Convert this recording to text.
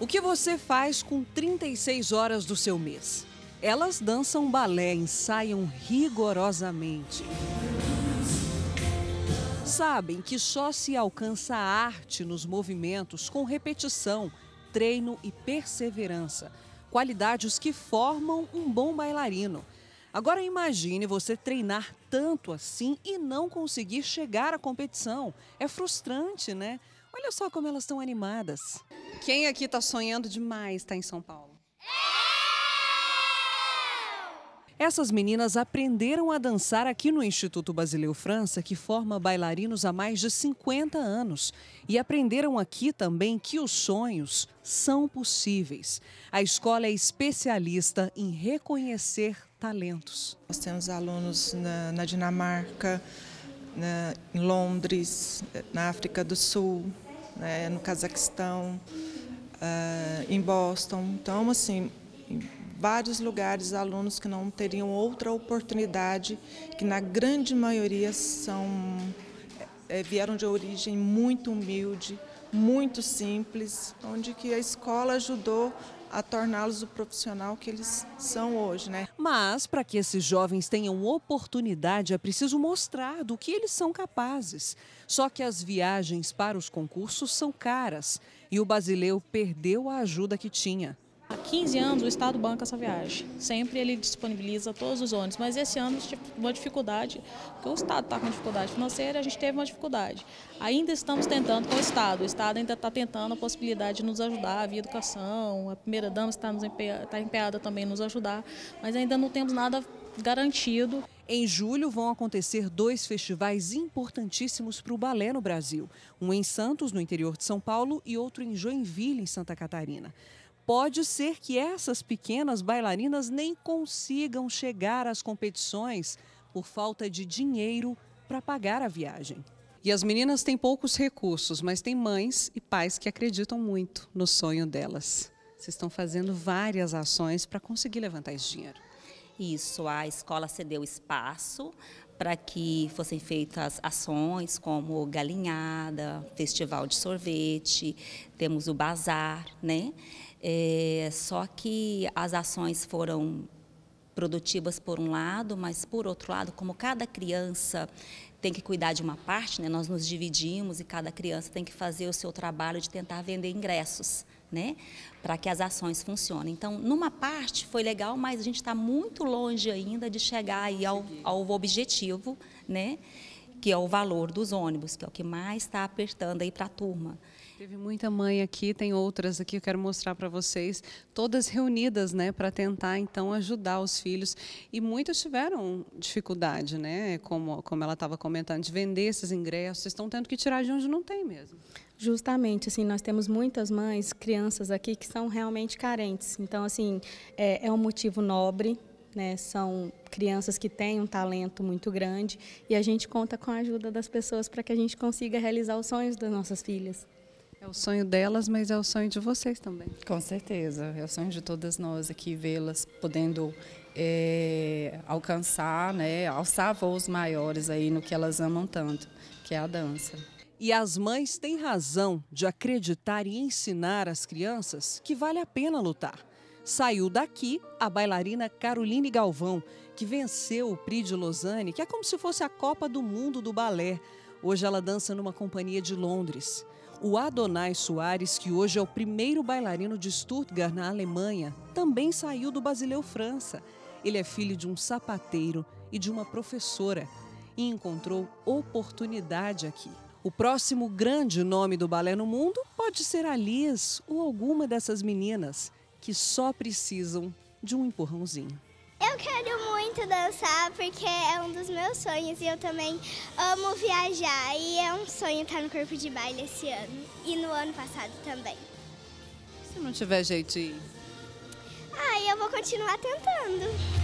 O que você faz com 36 horas do seu mês? Elas dançam balé, ensaiam rigorosamente. Sabem que só se alcança a arte nos movimentos com repetição, treino e perseverança. Qualidades que formam um bom bailarino. Agora imagine você treinar tanto assim e não conseguir chegar à competição. É frustrante, né? Olha só como elas estão animadas. Quem aqui está sonhando demais estar em São Paulo? Essas meninas aprenderam a dançar aqui no Instituto Basileu França, que forma bailarinos há mais de 50 anos. E aprenderam aqui também que os sonhos são possíveis. A escola é especialista em reconhecer talentos. Nós temos alunos na Dinamarca, em Londres, na África do Sul, no Cazaquistão, em Boston. Então, assim, vários lugares, alunos que não teriam outra oportunidade, que na grande maioria vieram de origem muito humilde, muito simples, onde que a escola ajudou a torná-los o profissional que eles são hoje, né? Mas, para que esses jovens tenham oportunidade, é preciso mostrar do que eles são capazes. Só que as viagens para os concursos são caras e o Basileu perdeu a ajuda que tinha. Há 15 anos o Estado banca essa viagem, sempre ele disponibiliza todos os ônibus, mas esse ano a gente teve uma dificuldade, porque o Estado está com dificuldade financeira, a gente teve uma dificuldade. Ainda estamos tentando com o Estado ainda está tentando a possibilidade de nos ajudar via educação, a primeira-dama está empenhada também em nos ajudar, mas ainda não temos nada garantido. Em julho vão acontecer 2 festivais importantíssimos para o balé no Brasil, um em Santos, no interior de São Paulo, e outro em Joinville, em Santa Catarina. Pode ser que essas pequenas bailarinas nem consigam chegar às competições por falta de dinheiro para pagar a viagem. E as meninas têm poucos recursos, mas têm mães e pais que acreditam muito no sonho delas. Vocês estão fazendo várias ações para conseguir levantar esse dinheiro. Isso, a escola cedeu espaço para que fossem feitas ações como galinhada, festival de sorvete, temos o bazar, né? Só que as ações foram produtivas por um lado, mas por outro lado, como cada criança tem que cuidar de uma parte, né, nós nos dividimos e cada criança tem que fazer o seu trabalho de tentar vender ingressos, né, para que as ações funcionem. Então, numa parte foi legal, mas a gente está muito longe ainda de chegar aí ao objetivo, né, que é o valor dos ônibus, que é o que mais está apertando aí para a turma. Teve muita mãe aqui, tem outras aqui, eu quero mostrar para vocês, todas reunidas, né, para tentar então ajudar os filhos. E muitos tiveram dificuldade, né, como ela estava comentando, de vender esses ingressos, estão tendo que tirar de onde não tem mesmo. Justamente, assim, nós temos muitas mães, crianças aqui que são realmente carentes. Então, assim, é um motivo nobre, né? São crianças que têm um talento muito grande e a gente conta com a ajuda das pessoas para que a gente consiga realizar os sonhos das nossas filhas. É o sonho delas, mas é o sonho de vocês também. Com certeza, é o sonho de todas nós aqui, vê-las podendo alcançar, né, alçar voos maiores aí no que elas amam tanto, que é a dança. E as mães têm razão de acreditar e ensinar às crianças que vale a pena lutar. Saiu daqui a bailarina Caroline Galvão, que venceu o Prix de Lausanne, que é como se fosse a Copa do Mundo do balé. Hoje ela dança numa companhia de Londres. O Adonai Soares, que hoje é o primeiro bailarino de Stuttgart, na Alemanha, também saiu do Basileu França. Ele é filho de um sapateiro e de uma professora e encontrou oportunidade aqui. O próximo grande nome do balé no mundo pode ser a Liz ou alguma dessas meninas que só precisam de um empurrãozinho. Eu quero muito dançar porque é um dos meus sonhos e eu também amo viajar e é um sonho estar no corpo de baile esse ano e no ano passado também. Se não tiver jeito de ir? Eu vou continuar tentando.